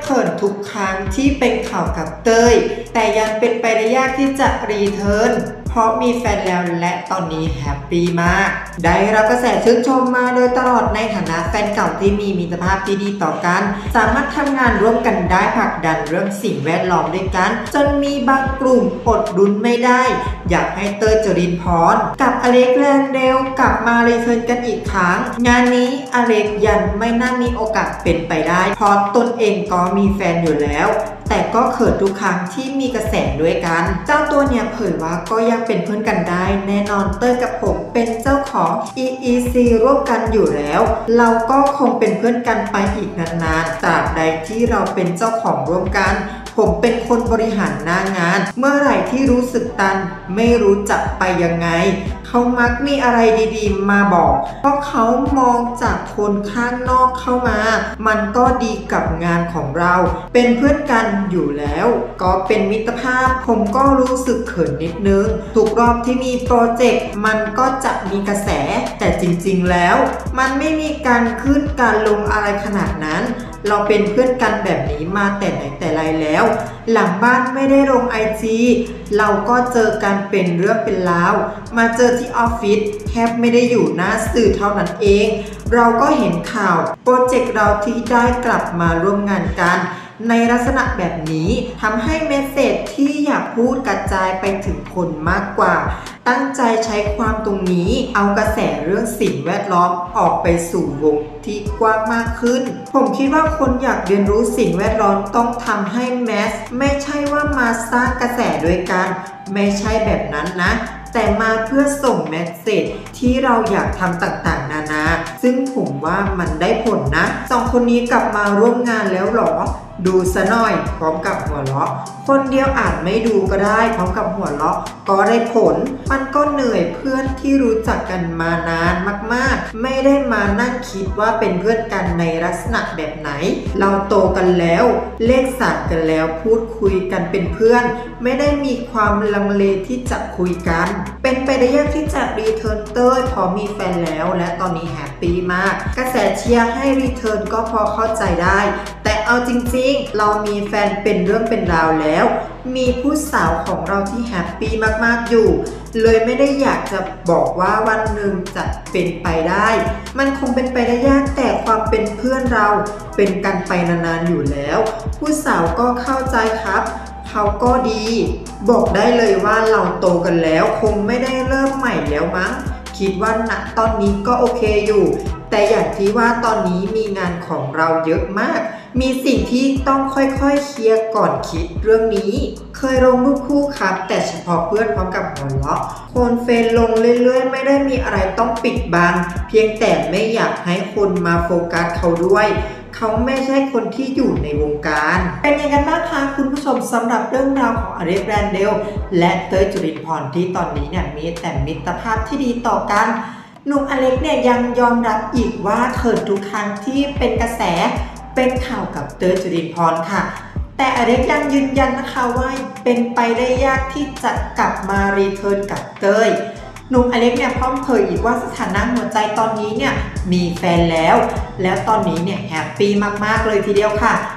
เขินทุกครั้งที่เป็นข่าวกับเต้ยแต่ยังเป็นไปได้ยากที่จะรีเทิร์นเพราะมีแฟนแล้วและตอนนี้แฮปปี้มากได้รับกระแสชื่นชมมาโดยตลอดในฐานะแฟนเก่าที่มีมิตรภาพที่ดีต่อกันสามารถทำงานร่วมกันได้ผลักดันเรื่องสิ่งแวดล้อมด้วยกันจนมีบางกลุ่มอดลุ้นไม่ได้อยากให้เต้ยจรินพรกับอเล็กแลนเดลกลับมารีเทิร์นกันอีกครั้งงานนี้อเล็กยังไม่น่ามีโอกาสเป็นไปได้เพราะตนเองก็มีแฟนอยู่แล้วแต่ก็เขินทุกครั้งที่มีกระแสด้วยกันเจ้าตัวเนี่ยเผยว่าก็ยังเป็นเพื่อนกันได้แน่นอนเต้ยกับผมเป็นเจ้าของ EEC ร่วมกันอยู่แล้วเราก็คงเป็นเพื่อนกันไปอีกนานๆตราบใดที่เราเป็นเจ้าของร่วมกันผมเป็นคนบริหารหน้างานเมื่อไหร่ที่รู้สึกตันไม่รู้จักไปยังไงเขามักมีอะไรดีๆมาบอกเพราะเขามองจากคนข้างนอกเข้ามามันก็ดีกับงานของเราเป็นเพื่อนกันอยู่แล้วก็เป็นมิตรภาพผมก็รู้สึกเขินนิดนึงทุกรอบที่มีโปรเจกต์มันก็จะมีกระแสแต่จริงๆแล้วมันไม่มีการขึ้นการลงอะไรขนาดนั้นเราเป็นเพื่อนกันแบบนี้มาแต่ไหนแต่ไรแล้วหลังบ้านไม่ได้ลง IG เราก็เจอกันเป็นเรื่องเป็นราวมาเจอที่ออฟฟิศแทบไม่ได้อยู่หน้าสื่อเท่านั้นเองเราก็เห็นข่าวโปรเจกต์เราที่ได้กลับมาร่วมงานกันในลักษณะแบบนี้ทำให้เมสเสจที่อยากพูดกระจายไปถึงคนมากกว่าตั้งใจใช้ความตรงนี้เอากระแสเรื่องสิ่งแวดล้อมออกไปสู่วงที่กว้างมากขึ้นผมคิดว่าคนอยากเรียนรู้สิ่งแวดล้อมต้องทำให้แมสไม่ใช่ว่ามาสร้างกระแสด้วยกันไม่ใช่แบบนั้นนะแต่มาเพื่อส่งเมสเสจที่เราอยากทำต่างๆนานาซึ่งผมว่ามันได้ผลนะสองคนนี้กลับมาร่วมงานแล้วหรอดูซะหน่อยพร้อมกับหัวเราะคนเดียวอาจไม่ดูก็ได้พร้อมกับหัวเราะก็ได้ผลมันก็เหนื่อยเพื่อนที่รู้จักกันมานานมากๆไม่ได้มานั่งคิดว่าเป็นเพื่อนกันในลักษณะแบบไหนเราโตกันแล้วเลขศาสตร์กันแล้วพูดคุยกันเป็นเพื่อนไม่ได้มีความลังเลที่จะคุยกันเป็นไปได้ยากที่จะรีเทิร์นเต้ยพอมีแฟนแล้วและตอนนี้แฮปปี้มากกระแสเชียร์ให้รีเทิร์นก็พอเข้าใจได้แต่เอาจริงๆเรามีแฟนเป็นเรื่องเป็นราวแล้วมีผู้สาวของเราที่แฮปปี้มากๆอยู่เลยไม่ได้อยากจะบอกว่าวันหนึ่งจะเป็นไปได้มันคงเป็นไปได้ยากแต่ความเป็นเพื่อนเราเป็นกันไปนานๆอยู่แล้วผู้สาวก็เข้าใจครับเขาก็ดีบอกได้เลยว่าเราโตกันแล้วคงไม่ได้เริ่มใหม่แล้วมั้งคิดว่าณตอนนี้ก็โอเคอยู่แต่อย่างที่ว่าตอนนี้มีงานของเราเยอะมากมีสิ่งที่ต้องค่อยๆเคลียร์ก่อนคิดเรื่องนี้เคยลงรูปคู่ครับแต่เฉพาะเพื่อนพร้อมกับหัวเราะคนเฟซลงเรื่อยๆไม่ได้มีอะไรต้องปิดบังเพียงแต่ไม่อยากให้คนมาโฟกัสเขาด้วยเขาไม่ใช่คนที่อยู่ในวงการเป็นยังไงกันบ้างคะคุณผู้ชมสำหรับเรื่องราวของอเล็กแลนเดลและเต้ยจรินพรที่ตอนนี้เนี่ยมีแต่มิตรภาพที่ดีต่อกันหนุ่มอเล็กเนี่ยยังยอมรับอีกว่าเขินทุกครั้งที่เป็นกระแสเป็นข่าวกับเต้ยจรินพรค่ะแต่อเล็กยังยืนยันนะคะว่าเป็นไปได้ยากที่จะกลับมารีเทิร์นกับเต้ยหนุ่มอเล็กเนี่ยพร้อมเผยอีกว่าสถานะหัวใจตอนนี้เนี่ยมีแฟนแล้วตอนนี้เนี่ยแฮปปี้มากๆเลยทีเดียวค่ะ